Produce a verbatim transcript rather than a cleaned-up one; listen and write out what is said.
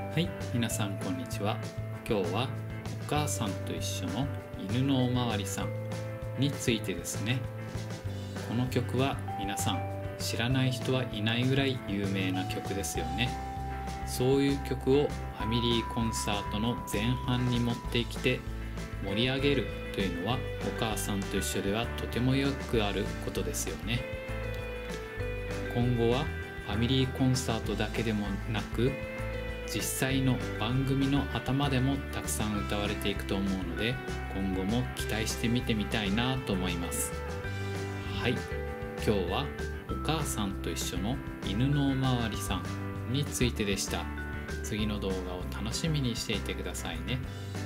はい、皆さんこんにちは。今日はお母さんと一緒の犬のおまわりさんについてですね。この曲は皆さん知らない人はいないぐらい有名な曲ですよね。そういう曲をファミリーコンサートの前半に持ってきて盛り上げるというのはお母さんと一緒ではとてもよくあることですよね。今後はファミリーコンサートだけでもなく実際の番組の頭でもたくさん歌われていくと思うので、今後も期待して見てみたいなと思います。はい、今日はお母さんと一緒の犬のおまわりさんについてでした。次の動画を楽しみにしていてくださいね。